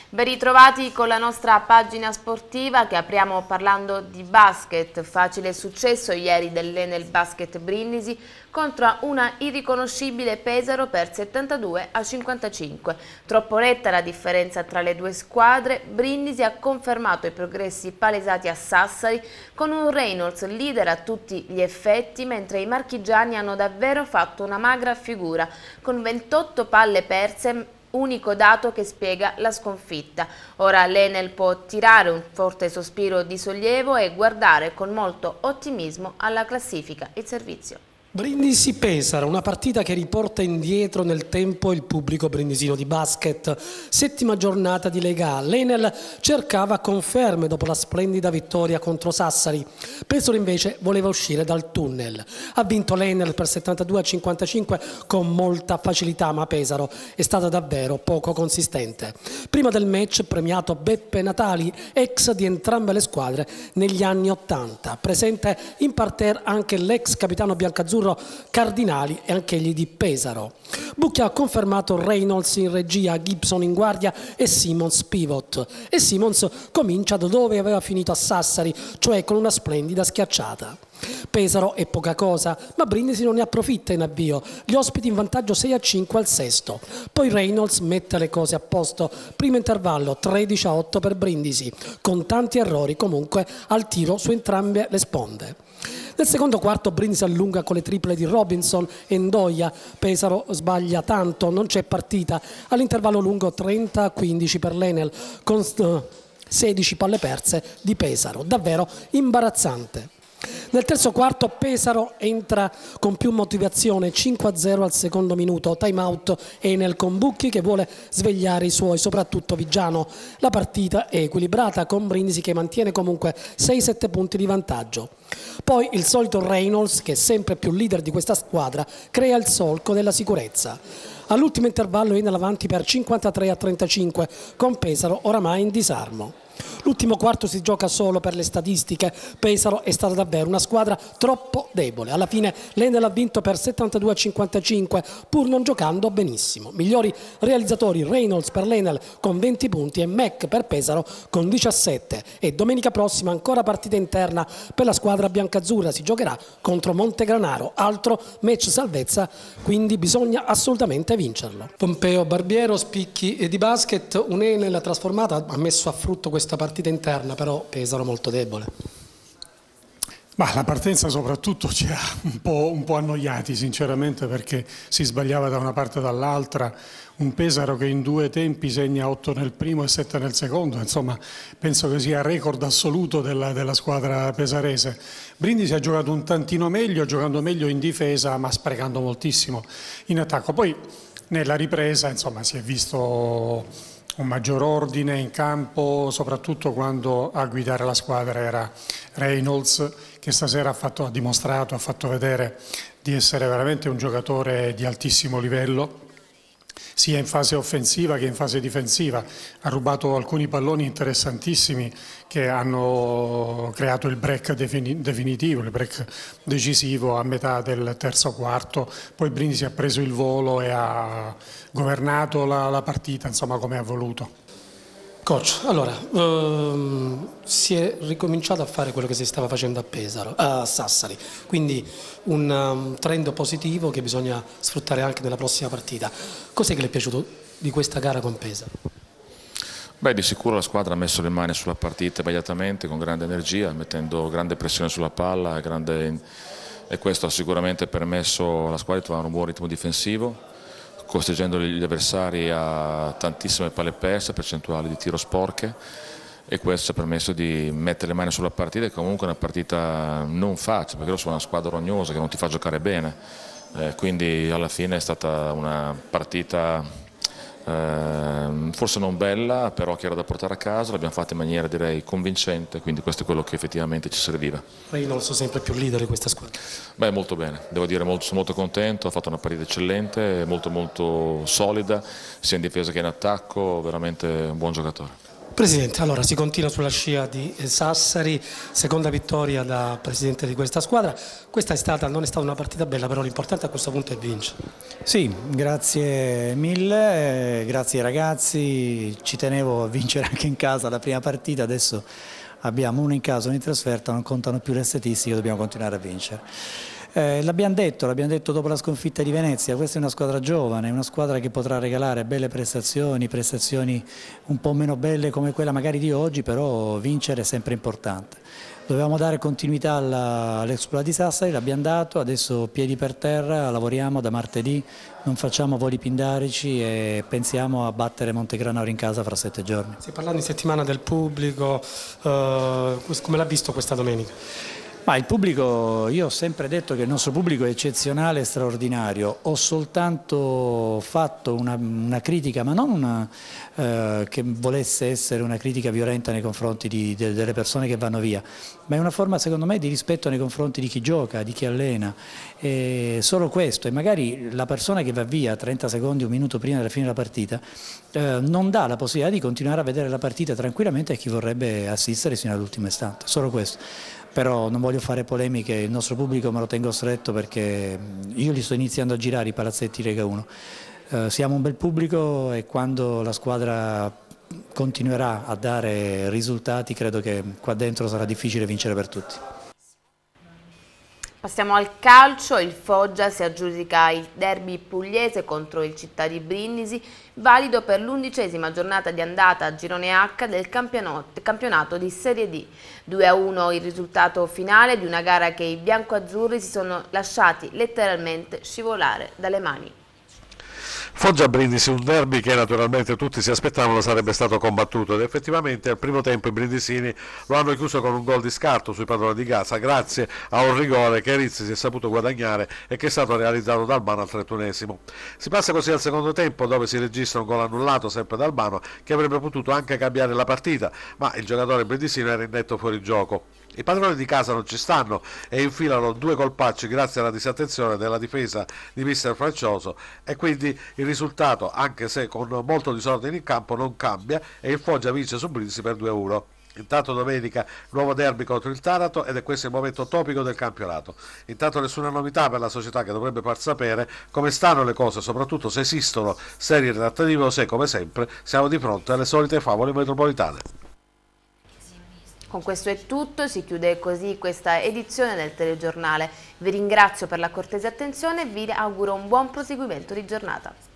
Ben ritrovati con la nostra pagina sportiva che apriamo parlando di basket. Facile successo ieri dell'Enel Basket Brindisi contro una irriconoscibile Pesaro per 72-55. Troppo netta la differenza tra le due squadre. Brindisi ha confermato i progressi palesati a Sassari con un Reynolds leader a tutti gli effetti, mentre i marchigiani hanno davvero fatto una magra figura con 28 palle perse, unico dato che spiega la sconfitta. Ora l'Enel può tirare un forte sospiro di sollievo e guardare con molto ottimismo alla classifica. Il servizio. Brindisi-Pesaro, una partita che riporta indietro nel tempo il pubblico brindisino di basket. Settima giornata di Lega A. L'Enel cercava conferme dopo la splendida vittoria contro Sassari. Pesaro invece voleva uscire dal tunnel. Ha vinto l'Enel per 72-55 con molta facilità, ma Pesaro è stata davvero poco consistente. Prima del match premiato Beppe Natali, ex di entrambe le squadre negli anni 80. Presente in parterre anche l'ex capitano biancazzurro Cardinali e anch'egli di Pesaro. Bucchi ha confermato Reynolds in regia, Gibson in guardia e Simons pivot. E Simons comincia da dove aveva finito a Sassari, cioè con una splendida schiacciata. Pesaro è poca cosa, ma Brindisi non ne approfitta in avvio. Gli ospiti in vantaggio 6-5 al sesto. Poi Reynolds mette le cose a posto. Primo intervallo 13-8 per Brindisi, con tanti errori comunque al tiro su entrambe le sponde. Nel secondo quarto Brindisi allunga con le triple di Robinson e Ndoia. Pesaro sbaglia tanto, non c'è partita. All'intervallo lungo 30-15 per l'Enel, con 16 palle perse di Pesaro. Davvero imbarazzante. Nel terzo quarto Pesaro entra con più motivazione, 5-0 al secondo minuto, time out Enel con Bucchi che vuole svegliare i suoi, soprattutto Vigiano. La partita è equilibrata con Brindisi che mantiene comunque 6-7 punti di vantaggio. Poi il solito Reynolds, che è sempre più leader di questa squadra, crea il solco della sicurezza. All'ultimo intervallo Enel avanti per 53-35 con Pesaro oramai in disarmo. L'ultimo quarto si gioca solo per le statistiche. Pesaro è stata davvero una squadra troppo debole. Alla fine l'Enel ha vinto per 72-55 pur non giocando benissimo. Migliori realizzatori Reynolds per l'Enel con 20 punti e Mac per Pesaro con 17. E domenica prossima ancora partita interna per la squadra biancazzurra. Si giocherà contro Montegranaro, altro match salvezza, quindi bisogna assolutamente vincerlo. Pompeo Barbiero, spicchi e di basket. Un Enel trasformata ha messo a frutto questa partita interna, però Pesaro molto debole. Ma la partenza soprattutto ci ha un po' annoiati sinceramente, perché si sbagliava da una parte e dall'altra. Un Pesaro che in due tempi segna 8 nel primo e 7 nel secondo, insomma penso che sia record assoluto della squadra pesarese. Brindisi ha giocato un tantino meglio, giocando meglio in difesa ma sprecando moltissimo in attacco. Poi nella ripresa insomma si è visto un maggior ordine in campo, soprattutto quando a guidare la squadra era Reynolds, che stasera ha dimostrato, ha fatto vedere di essere veramente un giocatore di altissimo livello, sia in fase offensiva che in fase difensiva. Ha rubato alcuni palloni interessantissimi che hanno creato il break definitivo, il break decisivo a metà del terzo quarto. Poi Brindisi ha preso il volo e ha governato la partita, insomma, come ha voluto. Coach, allora, si è ricominciato a fare quello che si stava facendo a Sassari, quindi un trend positivo che bisogna sfruttare anche nella prossima partita. Cos'è che le è piaciuto di questa gara con Pesaro? Beh, di sicuro la squadra ha messo le mani sulla partita immediatamente, con grande energia, mettendo grande pressione sulla palla e questo ha sicuramente permesso alla squadra di trovare un buon ritmo difensivo, costringendo gli avversari a tantissime palle perse, percentuali di tiro sporche, e questo ci ha permesso di mettere le mani sulla partita, e comunque è una partita non facile, perché loro sono una squadra rognosa che non ti fa giocare bene, quindi alla fine è stata una partita forse non bella, però che era da portare a casa. L'abbiamo fatta in maniera direi convincente, quindi questo è quello che effettivamente ci serviva. Reynolds sempre più leader di questa squadra. Beh, molto bene, devo dire sono molto contento, ha fatto una partita eccellente, molto solida, sia in difesa che in attacco, veramente un buon giocatore. Presidente, allora si continua sulla scia di Sassari, seconda vittoria da presidente di questa squadra. Questa non è stata una partita bella, però l'importante a questo punto è vincere. Sì, grazie mille, grazie ai ragazzi, ci tenevo a vincere anche in casa la prima partita, adesso abbiamo uno in casa, uno in trasferta, non contano più le statistiche, dobbiamo continuare a vincere. L'abbiamo detto dopo la sconfitta di Venezia, questa è una squadra giovane, una squadra che potrà regalare belle prestazioni un po' meno belle come quella magari di oggi, però vincere è sempre importante. Dovevamo dare continuità all'Exploit di Sassari, l'abbiamo dato, adesso piedi per terra, lavoriamo da martedì, non facciamo voli pindarici e pensiamo a battere Montegranaro in casa fra 7 giorni. Si è parlato in settimana del pubblico, come l'ha visto questa domenica? Ma il pubblico, io ho sempre detto che il nostro pubblico è eccezionale e straordinario, ho soltanto fatto una critica, ma non una che volesse essere una critica violenta nei confronti delle persone che vanno via, ma è una forma secondo me di rispetto nei confronti di chi gioca, di chi allena, solo questo, e magari la persona che va via 30 secondi, un minuto prima della fine della partita non dà la possibilità di continuare a vedere la partita tranquillamente a chi vorrebbe assistere fino all'ultimo istante, solo questo. Però non voglio fare polemiche, il nostro pubblico me lo tengo stretto perché io li sto iniziando a girare i palazzetti Lega 1. Siamo un bel pubblico e quando la squadra continuerà a dare risultati credo che qua dentro sarà difficile vincere per tutti. Passiamo al calcio, il Foggia si aggiudica il derby pugliese contro il Città di Brindisi, valido per l'11ª giornata di andata a girone H del campionato di Serie D. 2-1 il risultato finale di una gara che i biancoazzurri si sono lasciati letteralmente scivolare dalle mani. Foggia Brindisi, un derby che naturalmente tutti si aspettavano sarebbe stato combattuto ed effettivamente al primo tempo i brindisini lo hanno chiuso con un gol di scarto sui padroni di casa grazie a un rigore che Rizzi si è saputo guadagnare e che è stato realizzato da Albano al 31esimo. Si passa così al secondo tempo dove si registra un gol annullato sempre da Albano che avrebbe potuto anche cambiare la partita, ma il giocatore brindisino era in netto fuorigioco. I padroni di casa non ci stanno e infilano 2 colpacci grazie alla disattenzione della difesa di mister Francioso e quindi il risultato, anche se con molto disordine in campo, non cambia e il Foggia vince su Brindisi per 2-1. Intanto domenica nuovo derby contro il Taranto ed è questo il momento topico del campionato. Intanto nessuna novità per la società che dovrebbe far sapere come stanno le cose, soprattutto se esistono serie trattative o se, come sempre, siamo di fronte alle solite favole metropolitane. Con questo è tutto, si chiude così questa edizione del telegiornale. Vi ringrazio per la cortese attenzione e vi auguro un buon proseguimento di giornata.